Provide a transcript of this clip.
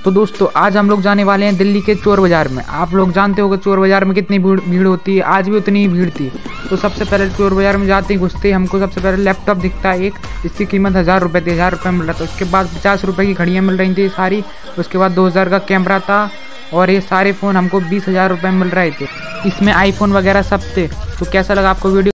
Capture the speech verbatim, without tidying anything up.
तो दोस्तों आज हम लोग जाने वाले हैं दिल्ली के चोर बाज़ार में। आप लोग जानते हो कि चोर बाज़ार में कितनी भीड़ भीड़ होती है, आज भी उतनी ही भीड़ थी। तो सबसे पहले चोर बाज़ार में जाते ही घुसते ही हमको सबसे पहले लैपटॉप दिखता है एक, जिसकी कीमत हज़ार रुपये थी, हज़ार रुपये मिल रहा था। उसके बाद पचास रुपये की घड़ियाँ मिल रही थी सारी। उसके बाद दो हज़ार का कैमरा था और ये सारे फ़ोन हमको बीस हज़ार रुपये मिल रहे थे। इसमें आईफोन वगैरह सब थे। तो कैसा लगा आपको वीडियो?